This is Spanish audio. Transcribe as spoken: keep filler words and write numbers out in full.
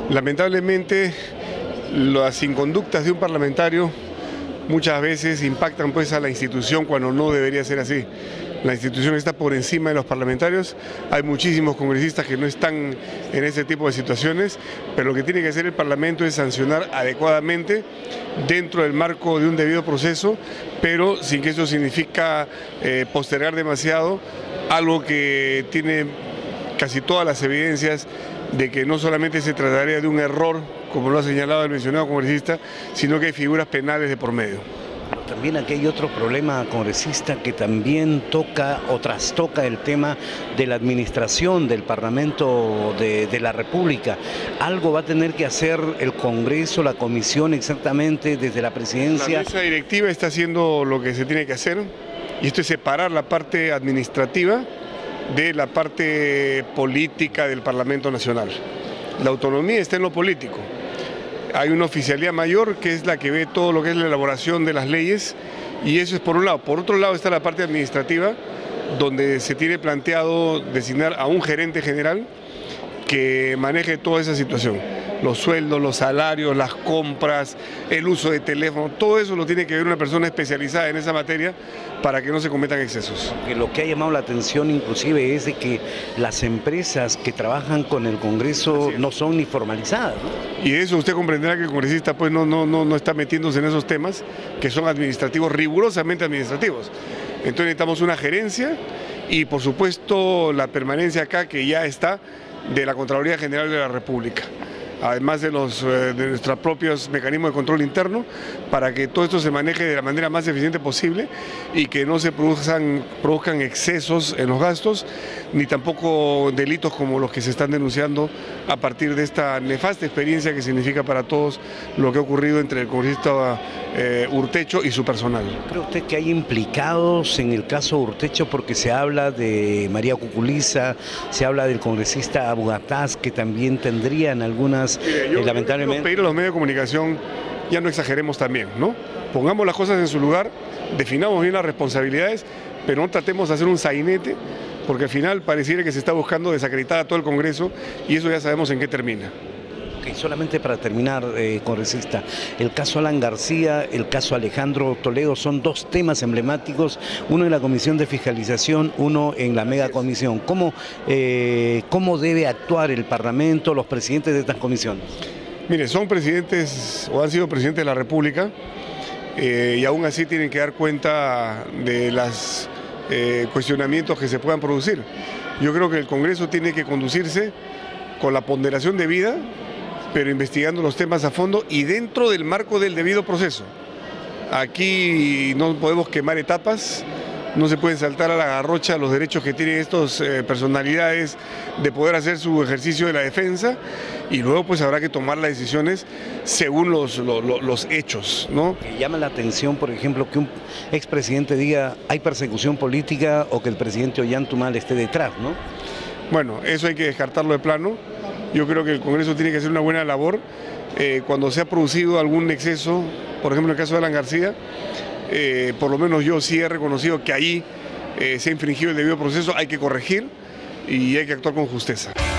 Lamentablemente, las inconductas de un parlamentario muchas veces impactan pues a la institución cuando no debería ser así. La institución está por encima de los parlamentarios, hay muchísimos congresistas que no están en ese tipo de situaciones, pero lo que tiene que hacer el Parlamento es sancionar adecuadamente dentro del marco de un debido proceso, pero sin que eso significa eh, postergar demasiado algo que tiene casi todas las evidencias de que no solamente se trataría de un error, como lo ha señalado el mencionado congresista, sino que hay figuras penales de por medio. También aquí hay otro problema, congresista, que también toca o trastoca el tema de la administración del Parlamento de, de la República. Algo va a tener que hacer el Congreso, la Comisión exactamente desde la Presidencia. La mesa directiva está haciendo lo que se tiene que hacer, y esto es separar la parte administrativa de la parte política del Parlamento Nacional. La autonomía está en lo político. Hay una oficialía mayor que es la que ve todo lo que es la elaboración de las leyes, y eso es por un lado. Por otro lado está la parte administrativa, donde se tiene planteado designar a un gerente general que maneje toda esa situación. Los sueldos, los salarios, las compras, el uso de teléfono, todo eso lo tiene que ver una persona especializada en esa materia para que no se cometan excesos. Que lo que ha llamado la atención inclusive es de que las empresas que trabajan con el Congreso no son ni formalizadas, ¿no? Y eso usted comprenderá que el congresista pues no, no, no, no está metiéndose en esos temas que son administrativos, rigurosamente administrativos. Entonces necesitamos una gerencia y por supuesto la permanencia acá que ya está de la Contraloría General de la República, además de, los, de nuestros propios mecanismos de control interno, para que todo esto se maneje de la manera más eficiente posible y que no se produzcan, produzcan excesos en los gastos, ni tampoco delitos como los que se están denunciando a partir de esta nefasta experiencia que significa para todos lo que ha ocurrido entre el congresista eh, Urtecho y su personal. ¿Cree usted que hay implicados en el caso Urtecho? Porque se habla de María Cuculiza, se habla del congresista Abugataz, que también tendrían algunas... Mire, yo, eh, lamentablemente... yo pedir a los medios de comunicación, ya no exageremos también, ¿no? Pongamos las cosas en su lugar, definamos bien las responsabilidades, pero no tratemos de hacer un sainete, porque al final pareciera que se está buscando desacreditar a todo el Congreso y eso ya sabemos en qué termina. Okay, solamente para terminar, eh, congresista, el caso Alan García, el caso Alejandro Toledo son dos temas emblemáticos, uno en la Comisión de Fiscalización, uno en la megacomisión. ¿Cómo, eh, ¿Cómo debe actuar el Parlamento, los presidentes de estas comisiones? Mire, son presidentes o han sido presidentes de la República eh, y aún así tienen que dar cuenta de los eh, cuestionamientos que se puedan producir. Yo creo que el Congreso tiene que conducirse con la ponderación debida, pero investigando los temas a fondo y dentro del marco del debido proceso. Aquí no podemos quemar etapas, no se pueden saltar a la garrocha los derechos que tienen estas eh, personalidades de poder hacer su ejercicio de la defensa, y luego pues habrá que tomar las decisiones según los, los, los hechos, ¿no? Que llama la atención, por ejemplo, que un expresidente diga hay persecución política o que el presidente Ollanta esté detrás, ¿no? Bueno, eso hay que descartarlo de plano. Yo creo que el Congreso tiene que hacer una buena labor eh, cuando se ha producido algún exceso, por ejemplo en el caso de Alan García, eh, por lo menos yo sí he reconocido que ahí eh, se ha infringido el debido proceso, hay que corregir y hay que actuar con justeza.